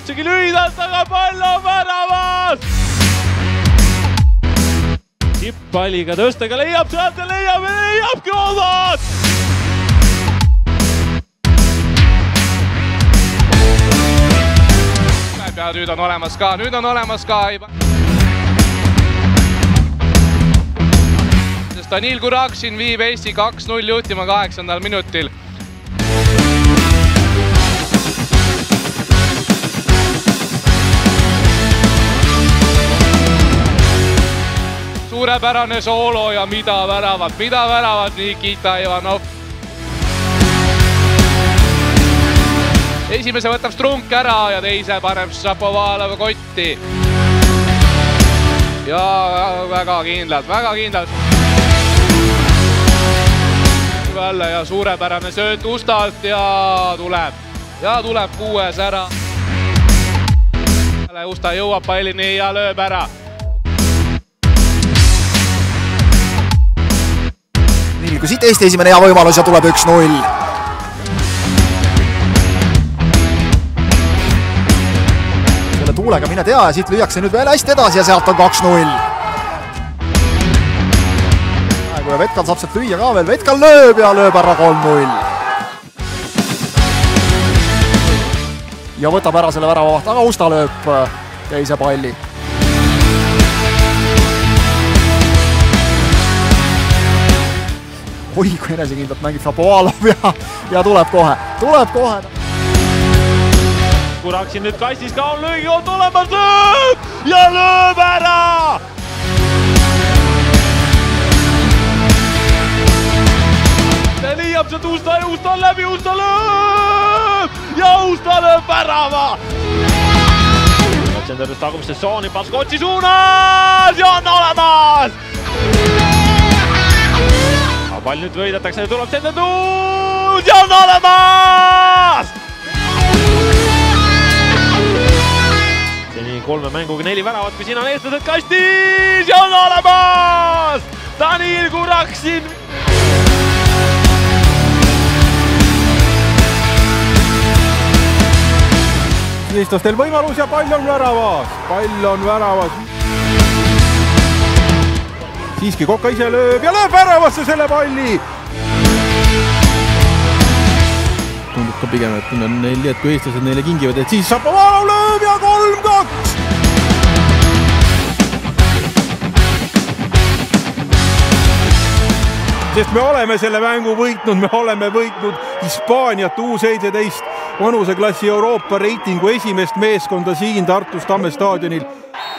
üldsegi lühidalt, aga pall on väravas! Tipp-palliga tõstega leiab sealt ja leiabki Odat! Ja nüüd on olemas ka. Danil Kuraksin viib Eesti 2-0 juhtima 8. minutil. Suurepärane soolo ja mida väravat Nikita Ivanov. Esimese võtab Strunk ära ja teise paneb Šapovalov kotti. Ja väga kindlalt. Jälle ja suurepärane sööt Ustalt ja tuleb 6 ära. Usta jõuab pallini ja lööb ära. Kui siit Eesti esimene hea võimalus ja tuleb 1-0. Selle tuulega mine tea ja siit lüüakse nüüd veel hästi edasi ja sealt on 2-0. Kui Vetkal saab sealt lüüa ka veel, Vetkal lööb ja lööb ära 3-0. Ja võtab ära selle väravavaht, aga Usta lööb teise palli. Oi, kui enesekindlalt mängib Šapovalov ja tuleb kohe. Kuraksin nüüd kastis ka on löögi on tulemas, lööb ära! Leiab sealt Usta ja Usta on läbi, Usta lööb värava! Otsendades tagumiste tsooni, Paskotsi suunas ja on olemas! Pall nüüd võidetakse ja tuleb sendatud ja on olemas! Seni 3 mänguga 4 väravat, kui siin on eestlased kastis ja on olemas! Danil Kuraksin! Eestlastel võimalus ja pall on väravas. Siiski Koka ise lööb ja lööb väravasse selle palli. Tundub ka pigem, et on neil, et kui eestlased neile kingivad, et siis Šapovalov lööb ja 3-2. Sest me oleme selle mängu võitnud, me oleme võitnud Hispaaniat U17 vanuseklassi Euroopa reitingu esimest meeskonda siin Tartus Tamme staadionil.